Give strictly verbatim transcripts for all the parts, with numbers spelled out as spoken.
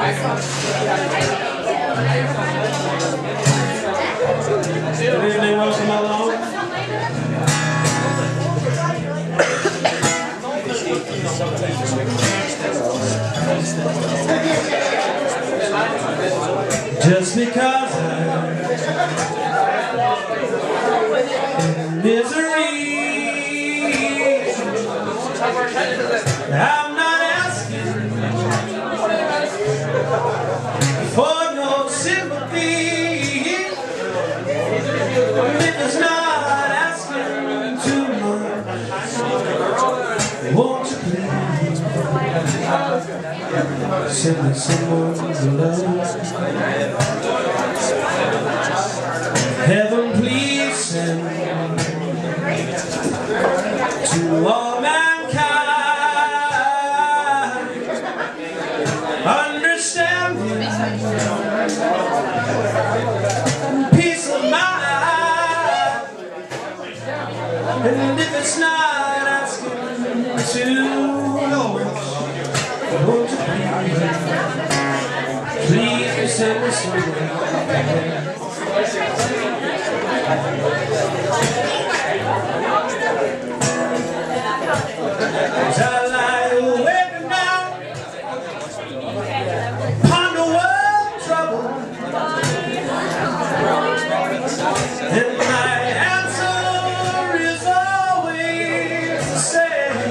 Good evening, welcome along. Just because I'm in misery, I'm not asking for no sympathy. If it's not asking too much, won't you please send me someone's love? Heaven, please send to all mankind understanding, peace of mind. And if it's not asking too much, won't you please, please send me someone? As I lie awake at night, ponder world trouble, and my answer is always the same,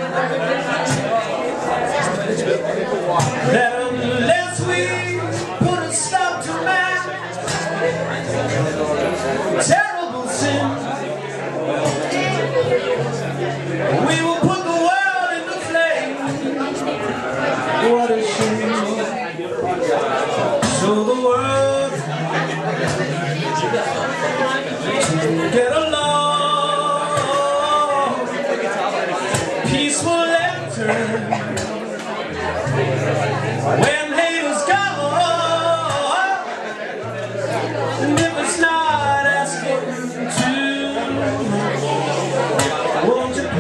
that unless we put a stop to man's terrible sin, we will put the world into flame. What a shame. So the world to get along, peace will enter when hate is gone. And if it's not asking too much, won't you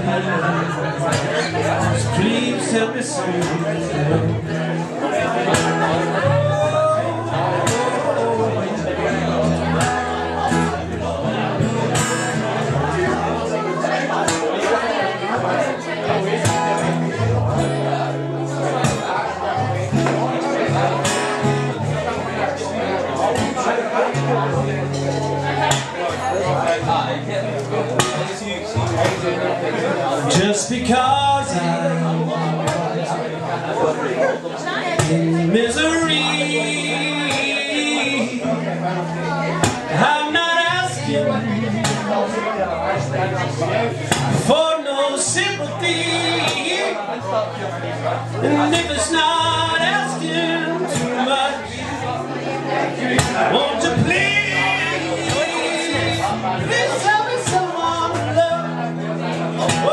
please, please help me sing? Just because I'm in misery, I'm not asking for no sympathy. And if it's not asking too much, won't you please, please tell me someone to love? Oh,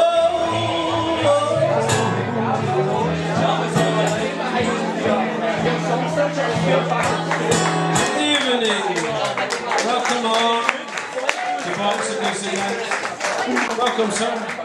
evening. Welcome on to Box Glasgow. Welcome, sir.